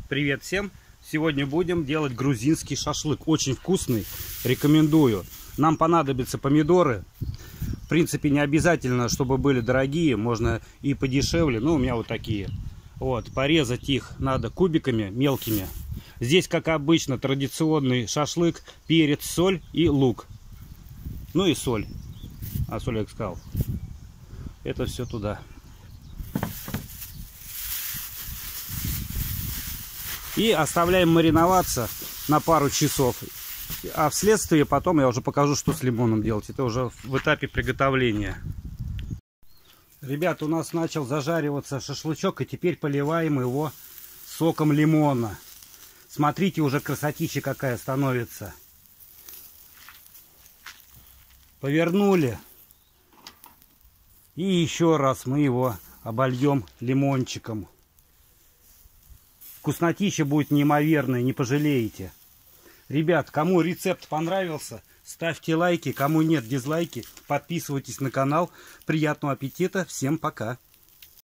Привет всем! Сегодня будем делать грузинский шашлык. Очень вкусный, рекомендую. Нам понадобятся помидоры. В принципе, не обязательно, чтобы были дорогие. Можно и подешевле. Ну, у меня вот такие. Вот, порезать их надо кубиками мелкими. Здесь, как обычно, традиционный шашлык. Перец, соль и лук. Ну и соль. А соль я сказал. Это все туда. И оставляем мариноваться на пару часов. А вследствие потом я уже покажу, что с лимоном делать. Это уже в этапе приготовления. Ребята, у нас начал зажариваться шашлычок. И теперь поливаем его соком лимона. Смотрите, уже красотища какая становится. Повернули. И еще раз мы его обольем лимончиком. Вкуснотища будет неимоверная, не пожалеете. Ребят, кому рецепт понравился, ставьте лайки. Кому нет, дизлайки. Подписывайтесь на канал. Приятного аппетита. Всем пока.